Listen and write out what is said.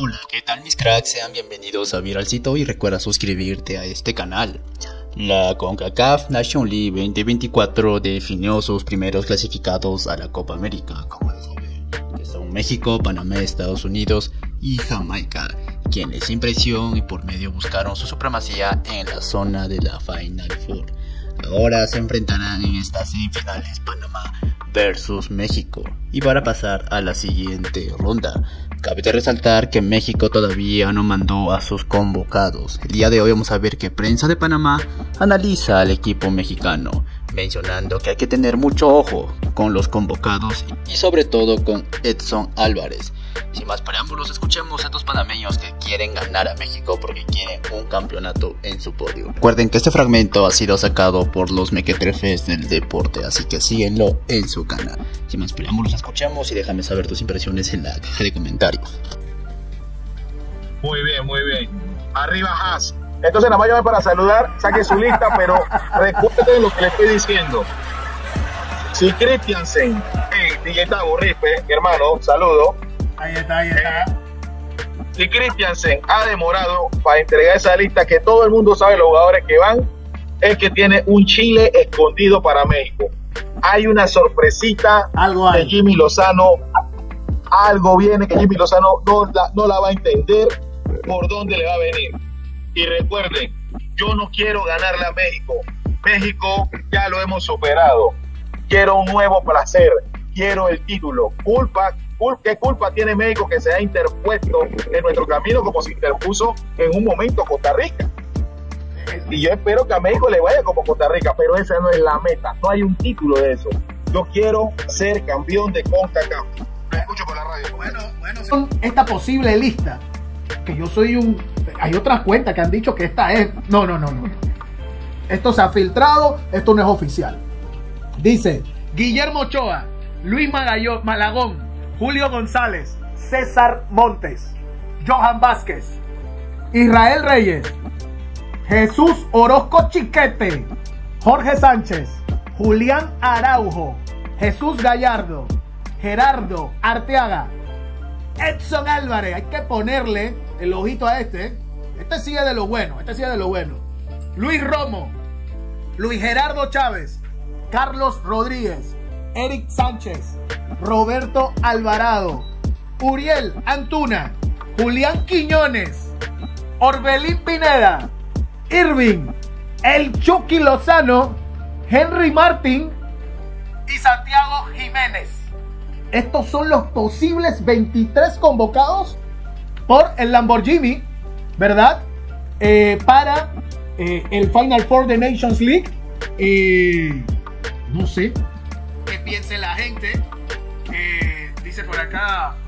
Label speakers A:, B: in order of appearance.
A: Hola, ¿qué tal mis cracks? Sean bienvenidos a Viralcito y recuerda suscribirte a este canal. La CONCACAF Nation League 2024 definió sus primeros clasificados a la Copa América, como que son México, Panamá, Estados Unidos y Jamaica, quienes sin presión y por medio buscaron su supremacía en la zona de la Final Four. Ahora se enfrentarán en estas semifinales Panamá versus México, y para pasar a la siguiente ronda, cabe de resaltar que México todavía no mandó a sus convocados. El día de hoy vamos a ver que prensa de Panamá analiza al equipo mexicano, mencionando que hay que tener mucho ojo con los convocados y sobre todo con Edson Álvarez. Sin más preámbulos, escuchemos a estos panameños que quieren ganar a México porque quieren un campeonato en su podio. Recuerden que este fragmento ha sido sacado por los mequetrefes del deporte, así que síguenlo en su canal. Sin más preámbulos, escuchemos y déjame saber tus impresiones en la caja de comentarios.
B: Muy bien, muy bien. Arriba Haas. Entonces nada más llame para saludar, saque su lista, pero recuerden lo que le estoy diciendo. Si Christiansen, DJ Tabo Rispe, mi hermano, saludo.
C: Ahí está.
B: Si Christiansen ha demorado para entregar esa lista, que todo el mundo sabe los jugadores que van, es que tiene un Chile escondido para México. Hay una sorpresita de Jimmy Lozano. Algo viene que Jimmy Lozano no la va a entender por dónde le va a venir. Y recuerden, yo no quiero ganarle a México. México ya lo hemos superado. Quiero un nuevo placer. Quiero el título. ¿Qué culpa tiene México que se ha interpuesto en nuestro camino como se interpuso en un momento Costa Rica? Y yo espero que a México le vaya como Costa Rica, pero esa no es la meta. No hay un título de eso. Yo quiero ser campeón de CONCACAF. Me escucho por la radio.
C: Bueno, son esta posible lista. Que yo soy hay otras cuentas que han dicho que esta es. No. Esto se ha filtrado, esto no es oficial. Dice Guillermo Ochoa, Luis Malagón, Julio González, César Montes, Johan Vázquez, Israel Reyes, Jesús Orozco Chiquete, Jorge Sánchez, Julián Araujo, Jesús Gallardo, Gerardo Arteaga, Edson Álvarez. Hay que ponerle el ojito a este. Este sigue de lo bueno. Luis Romo, Luis Gerardo Chávez, Carlos Rodríguez, Eric Sánchez, Roberto Alvarado, Uriel Antuna, Julián Quiñones, Orbelín Pineda, Irving, el Chucky Lozano, Henry Martín y Santiago Jiménez. Estos son los posibles 23 convocados por el Lamborghini, ¿verdad? Para el Final Four de Nations League. No sé qué piense la gente. Dice por acá